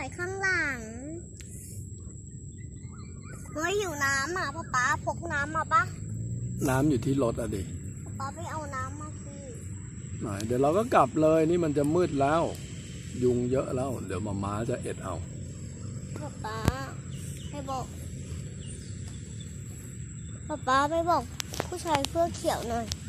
อยข้างหลังเฮ้ยหิวน้ำอ่ะป๊าพกน้ำมาปะน้ำอยู่ที่รถอ่ะดิป๊าไปเอาน้ำมาสิหน่อยเดี๋ยวเราก็กลับเลยนี่มันจะมืดแล้ว ยุงเยอะแล้วเดี๋ยวม้าจะเอ็ดเอาป๊าไปบอกป๊าไปบอกผู้ชายเสื้อเขียวหน่อย